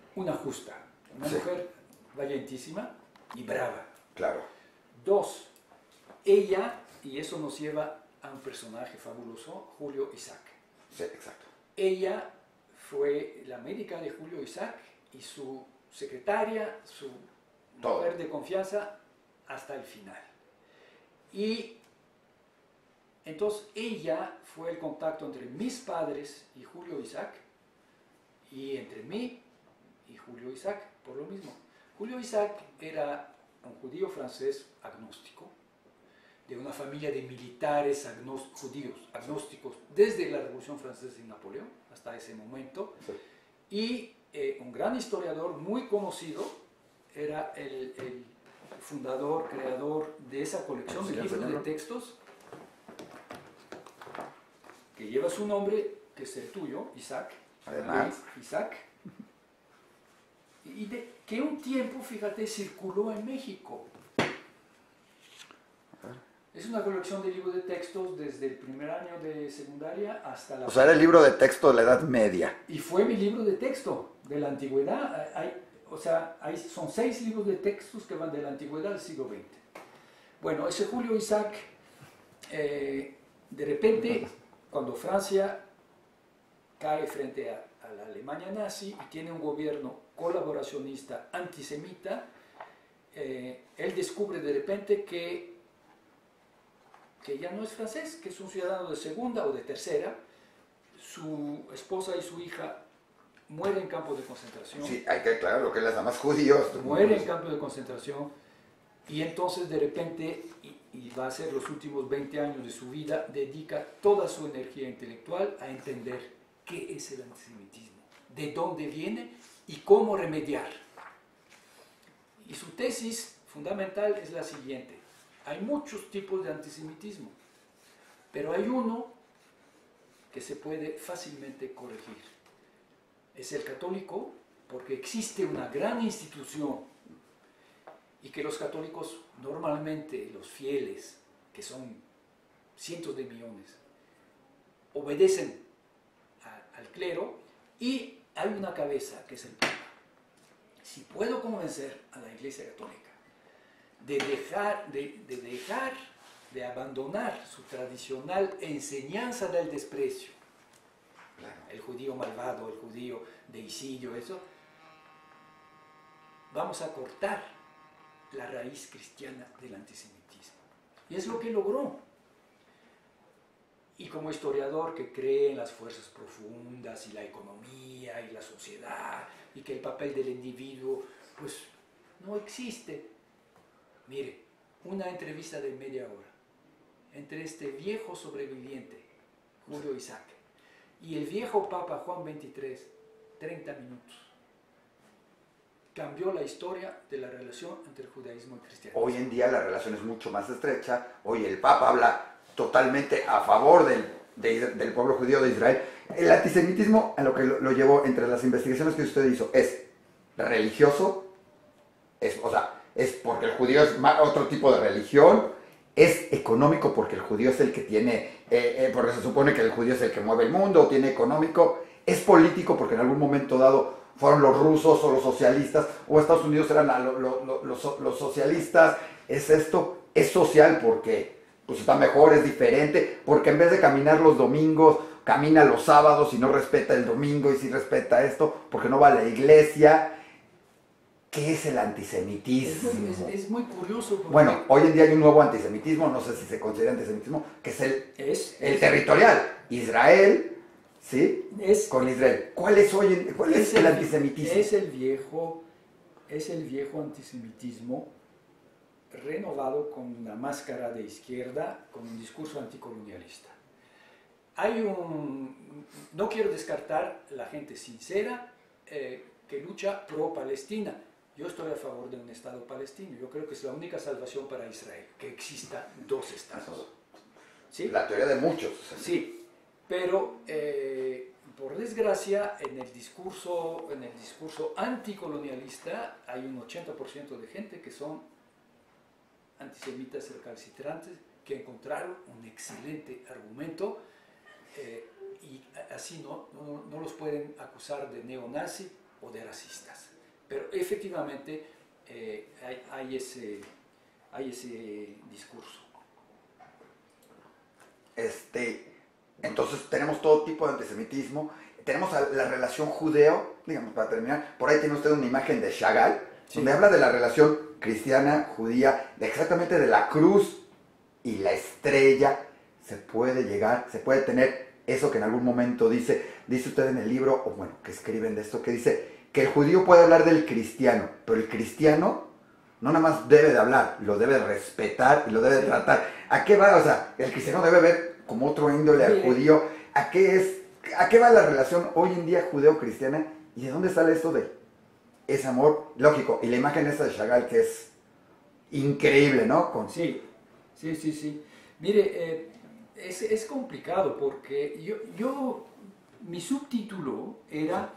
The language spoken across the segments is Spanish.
una justa, una Sí. mujer valientísima y brava. Claro. 2, ella, y eso nos lleva a un personaje fabuloso, Julio Isaac. Sí, exacto. Ella fue la médica de Julio Isaac y su secretaria, su Todo. mujer de confianza hasta el final. Y entonces ella fue el contacto entre mis padres y Julio Isaac, y entre mí y Julio Isaac, por lo mismo. Julio Isaac era un judío francés agnóstico, de una familia de militares judíos agnósticos desde la Revolución Francesa y Napoleón hasta ese momento, Sí. y un gran historiador muy conocido, era el fundador, creador de esa colección de Sí, libros de señor. textos que lleva su nombre, que es el tuyo, Isaac. Además. Isaac. Y que un tiempo, fíjate, circuló en México. Es una colección de libros de textos desde el primer año de secundaria hasta la... O sea, era el libro de texto de la Edad Media. Y fue mi libro de texto de la antigüedad. Son 6 libros de textos que van de la antigüedad al siglo XX. Bueno, ese Julio Isaac, de repente, cuando Francia cae frente a la Alemania nazi y tiene un gobierno colaboracionista antisemita, él descubre de repente que ya no es francés, que es un ciudadano de segunda o de tercera. Su esposa y su hija mueren en campos de concentración. Sí, hay que aclarar lo que él es, más judíos. Muere en campos de concentración, y entonces de repente, y va a ser los últimos 20 años de su vida, dedica toda su energía intelectual a entender qué es el antisemitismo, de dónde viene y cómo remediar. Y su tesis fundamental es la siguiente: hay muchos tipos de antisemitismo, pero hay uno que se puede fácilmente corregir. Es el católico, porque existe una gran institución y que los católicos normalmente, los fieles, que son cientos de millones, obedecen al clero, y hay una cabeza que es el Papa. Si puedo convencer a la Iglesia Católica de abandonar su tradicional enseñanza del desprecio, el judío malvado, el judío de Isidro, eso, vamos a cortar la raíz cristiana del antisemitismo. Y es lo que logró. Y como historiador que cree en las fuerzas profundas y la economía y la sociedad, y que el papel del individuo pues no existe, mire, una entrevista de media hora entre este viejo sobreviviente, Julio Isaac, y el viejo Papa Juan XXIII, 30 minutos. Cambió la historia de la relación entre el judaísmo y el cristianismo. Hoy en día la relación es mucho más estrecha. Hoy el Papa habla totalmente a favor del pueblo judío de Israel. El antisemitismo, a lo que lo llevó entre las investigaciones que usted hizo, es religioso, es porque el judío es otro tipo de religión, es económico porque el judío es el que tiene, porque se supone que el judío es el que mueve el mundo, tiene económico, es político porque en algún momento dado fueron los rusos o los socialistas, o Estados Unidos eran los socialistas, es social porque pues está mejor, es diferente, porque en vez de caminar los domingos, camina los sábados y no respeta el domingo, y sí respeta esto, porque no va a la iglesia. ¿Qué es el antisemitismo? Es muy curioso. Porque bueno, hoy en día hay un nuevo antisemitismo, no sé si se considera antisemitismo, que es el territorial. Israel, ¿sí? Con Israel. ¿Cuál es el antisemitismo? Es el viejo antisemitismo renovado con una máscara de izquierda, con un discurso anticolonialista. No quiero descartar la gente sincera que lucha pro-Palestina. Yo estoy a favor de un Estado palestino. Yo creo que es la única salvación para Israel, que exista 2 estados. ¿Sí? La teoría de muchos. Sí, pero por desgracia en el discurso anticolonialista hay un 80% de gente que son antisemitas recalcitrantes, que encontraron un excelente argumento, y así no los pueden acusar de neonazi o de racistas. Pero efectivamente hay ese discurso. Entonces tenemos todo tipo de antisemitismo, tenemos la relación judeo, digamos, para terminar, por ahí tiene usted una imagen de Chagall, Sí. donde habla de la relación cristiana, judía, exactamente de la cruz y la estrella. Se puede llegar, se puede tener eso que en algún momento dice usted en el libro, o bueno, que escriben de esto, que dice que el judío puede hablar del cristiano, pero el cristiano no nada más debe de hablar, lo debe respetar y lo debe de tratar. ¿A qué va? O sea, el cristiano debe ver como otro índole al judío. ¿A qué va la relación hoy en día judeo-cristiana? ¿Y de dónde sale esto de ese amor? Lógico, y la imagen esta de Chagall que es increíble, ¿no? Sí. Mire, es complicado porque mi subtítulo era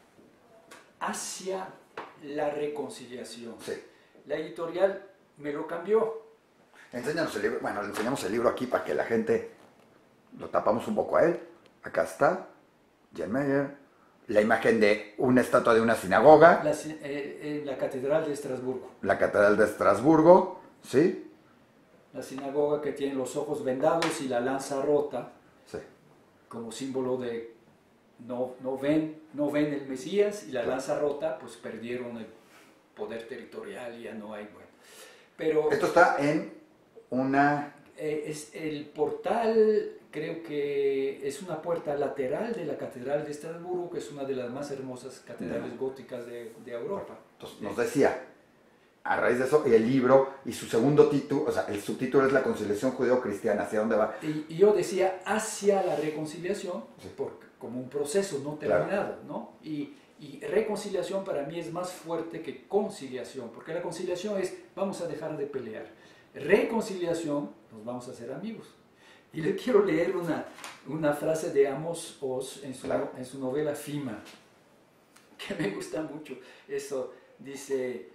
Hacia la reconciliación. Sí. La editorial me lo cambió. Enséñanos el libro. Bueno, le enseñamos el libro aquí para que la gente lo tapamos un poco a él. Acá está, Jan Meyer. La imagen de una estatua de una sinagoga. En la Catedral de Estrasburgo. La Catedral de Estrasburgo, ¿sí? La sinagoga que tiene los ojos vendados y la lanza rota, Sí. como símbolo de no ven el Mesías, y la lanza rota, pues perdieron el poder territorial y ya no hay, bueno. Pero Esto está en una... es el portal, creo que es una puerta lateral de la Catedral de Estrasburgo, que es una de las más hermosas catedrales góticas de Europa. Entonces, nos decía, a raíz de eso, y el libro, y su segundo título, o sea, el subtítulo es La conciliación judeo-cristiana, ¿hacia dónde va? Y yo decía hacia la reconciliación, Sí. como un proceso no terminado, ¿no? Y reconciliación para mí es más fuerte que conciliación, porque la conciliación es vamos a dejar de pelear. Reconciliación, nos vamos a hacer amigos. Y le quiero leer una frase de Amos Oz en su novela Fima, que me gusta mucho. Eso dice,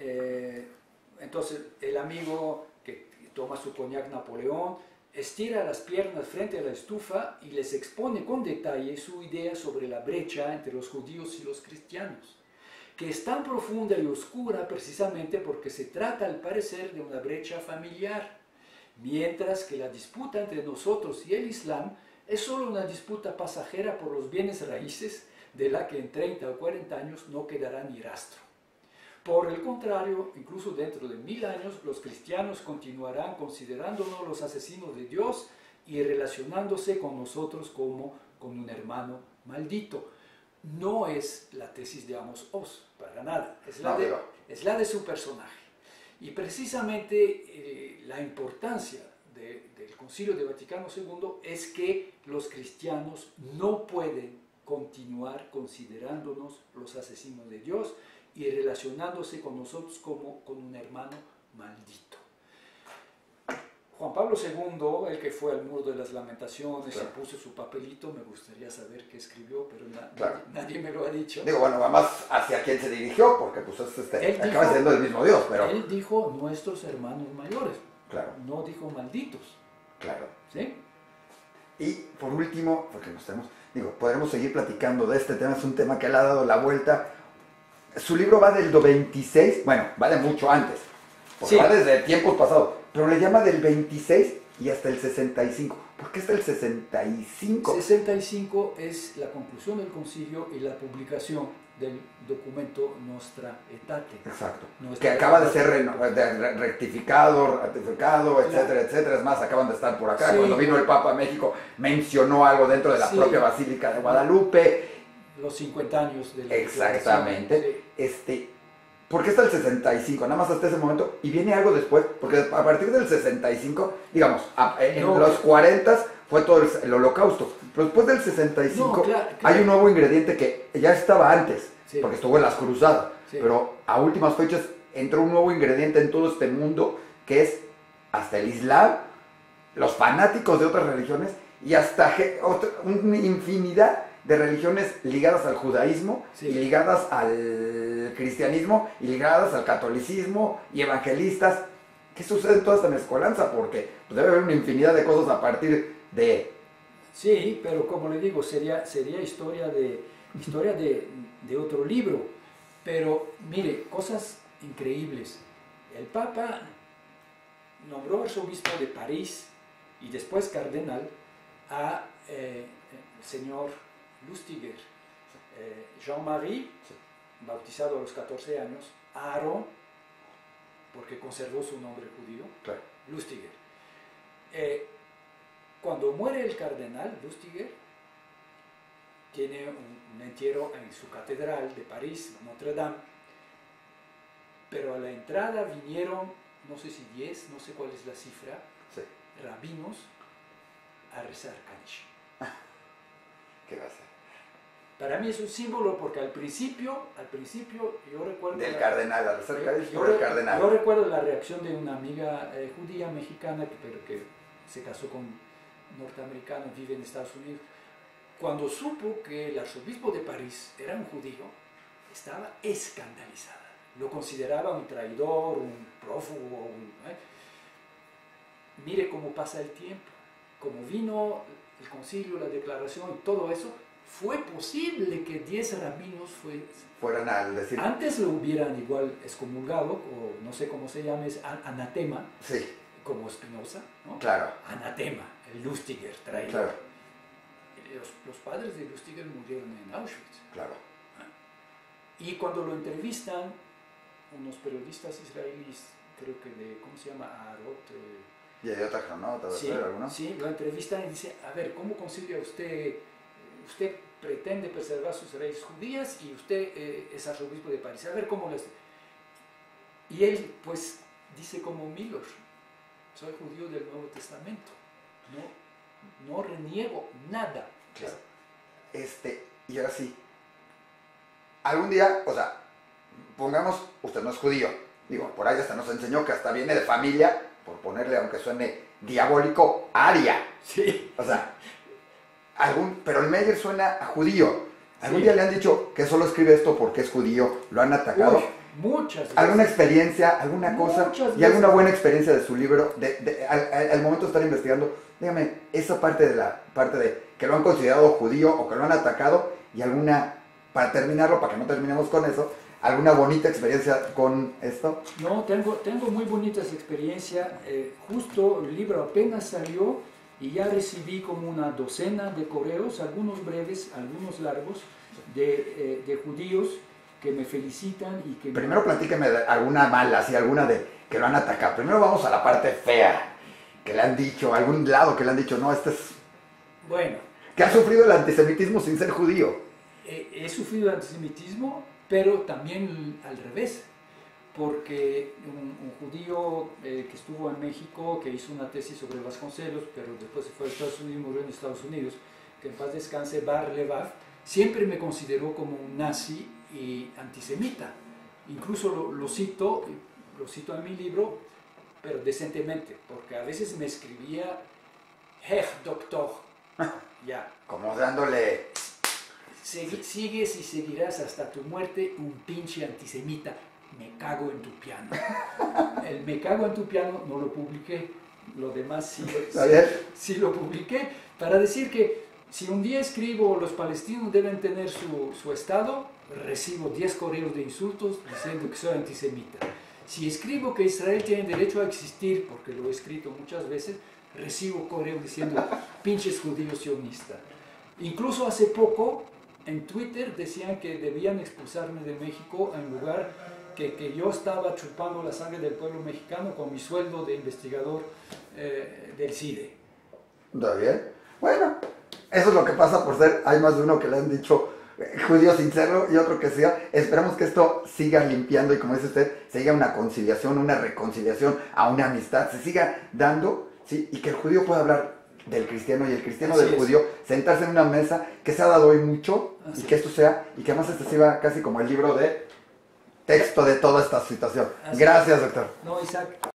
entonces el amigo que toma su coñac Napoleón, estira las piernas frente a la estufa y les expone con detalle su idea sobre la brecha entre los judíos y los cristianos, que es tan profunda y oscura precisamente porque se trata al parecer de una brecha familiar, mientras que la disputa entre nosotros y el Islam es solo una disputa pasajera por los bienes raíces de la que en 30 o 40 años no quedará ni rastro. Por el contrario, incluso dentro de 1000 años, los cristianos continuarán considerándonos los asesinos de Dios y relacionándose con nosotros como con un hermano maldito. No es la tesis de Amos Oz, para nada, es la de su personaje. Y precisamente la importancia del Concilio de Vaticano II es que los cristianos no pueden continuar considerándonos los asesinos de Dios y relacionándose con nosotros como con un hermano maldito. Juan Pablo II, el que fue al Muro de las Lamentaciones y puso su papelito, me gustaría saber qué escribió, pero nadie me lo ha dicho. Digo, bueno, además hacia quién se dirigió, porque pues acaba siendo el mismo Dios, pero... Él dijo nuestros hermanos mayores, claro, no dijo malditos. Claro. ¿Sí? Y por último, porque podremos seguir platicando de este tema, es un tema que le ha dado la vuelta. Su libro va del 26, bueno, va de mucho antes, porque va desde tiempos pasados, pero le llama del 26 y hasta el 65. ¿Por qué hasta el 65? 65 es la conclusión del concilio y la publicación del documento Nostra Aetate. Exacto. Que acaba de ser rectificado, etcétera, etcétera. Es más, acaban de estar por acá. Sí. Cuando vino el Papa a México, mencionó algo dentro de la propia Basílica de Guadalupe. Los 50 años de la exactamente. Sí. ¿Por qué hasta el 65? Nada más hasta ese momento. Y viene algo después, porque a partir del 65, digamos, en los 40 fue todo el holocausto. Pero después del 65 hay un nuevo ingrediente que ya estaba antes, porque estuvo en las cruzadas. Sí. Pero a últimas fechas entró un nuevo ingrediente en todo este mundo, que es hasta el Islam, los fanáticos de otras religiones y hasta una infinidad de religiones ligadas al judaísmo y ligadas al cristianismo y ligadas al catolicismo y evangelistas. ¿Qué sucede en toda esta mezcolanza? Porque pues, debe haber una infinidad de cosas a partir de... Sí, pero como le digo, sería historia de otro libro. Pero mire, cosas increíbles. El Papa nombró arzobispo de París y después cardenal a el señor Lustiger, Jean-Marie, bautizado a los 14 años, Aaron, porque conservó su nombre judío, Claro. Lustiger. Cuando muere el cardenal Lustiger, tiene un entierro en su catedral de París, Notre Dame, pero a la entrada vinieron, no sé si 10, no sé cuál es la cifra, Sí. rabinos a rezar Kaddish. ¿Qué va a ser? Para mí es un símbolo porque al principio yo recuerdo... Del cardenal, a rezar Kaddish por yo el cardenal. Yo recuerdo la reacción de una amiga judía mexicana, pero que se casó con norteamericano, vive en Estados Unidos. Cuando supo que el arzobispo de París era un judío, estaba escandalizada. Lo consideraba un traidor, un prófugo. Mire cómo pasa el tiempo. Como vino el concilio, la declaración y todo eso, fue posible que 10 rabinos fueran al decir... Antes lo hubieran igual excomulgado, o no sé cómo se llama, es anatema, Sí. como Spinoza, ¿no? Claro. Anatema, el Lustiger, traidor. Claro. Los padres de Lustiger murieron en Auschwitz. Claro. Y cuando lo entrevistan, unos periodistas israelíes, creo que de, ¿cómo se llama? Aarot. ¿Y hay otra cronota? Sí, ¿Alguno? sí, lo entrevistan y dice, a ver, ¿cómo concilia usted? Usted pretende preservar sus raíces judías y usted es arzobispo de París. A ver cómo les... Y él, pues, dice como Miller, soy judío del Nuevo Testamento. No reniego nada. Claro. Y ahora sí, algún día, o sea, pongamos, usted no es judío, digo, por ahí hasta nos enseñó que hasta viene de familia, por ponerle, aunque suene diabólico, aria. Sí. O sea, pero el Meyer suena a judío. ¿Algún Sí. día le han dicho que solo escribe esto porque es judío? ¿Lo han atacado? Uy, muchas veces. ¿Alguna experiencia, alguna cosa? Muchas ¿Y alguna veces. buena experiencia de su libro? Al momento de estar investigando, dígame, esa parte de que lo han considerado judío o que lo han atacado, y alguna, para terminarlo, para que no terminemos con eso, ¿alguna bonita experiencia con esto? No, tengo muy bonitas experiencias. Justo el libro apenas salió y ya recibí como una docena de correos, algunos breves, algunos largos, de judíos que me felicitan y que... Primero platíqueme de alguna mala, así, alguna de que lo han atacado. Primero vamos a la parte fea, que le han dicho, algún lado que le han dicho, no, este es... Bueno. Que ha sufrido el antisemitismo sin ser judío. He sufrido antisemitismo, pero también al revés, porque un judío que estuvo en México, que hizo una tesis sobre Vasconcelos, pero después se fue a Estados Unidos, murió en Estados Unidos, que en paz descanse, Bar Levav, siempre me consideró como un nazi y antisemita. Incluso lo cito en mi libro, pero decentemente, porque a veces me escribía Herr Doctor, ya. Como dándole... Sigues y seguirás hasta tu muerte, un pinche antisemita. Me cago en tu piano. El me cago en tu piano no lo publiqué, lo demás sí lo publiqué, para decir que si un día escribo los palestinos deben tener su estado, recibo 10 correos de insultos diciendo que soy antisemita. Si escribo que Israel tiene derecho a existir, porque lo he escrito muchas veces, recibo correos diciendo pinches judíos sionistas. Incluso hace poco en Twitter decían que debían expulsarme de México en lugar que yo estaba chupando la sangre del pueblo mexicano con mi sueldo de investigador del CIDE. ¿Está bien? Bueno, eso es lo que pasa por ser, hay más de uno que le han dicho judío sin serlo y otro que sea. Esperamos que esto siga limpiando y, como dice usted, siga una conciliación, una reconciliación, a una amistad, se siga dando, ¿sí? Y que el judío pueda hablar del cristiano y el cristiano Así del es. judío, sentarse en una mesa, que se ha dado hoy mucho, Así y que esto sea, y que además este sirva casi como el libro de texto de toda esta situación. Así Gracias, doctor. No, Isaac.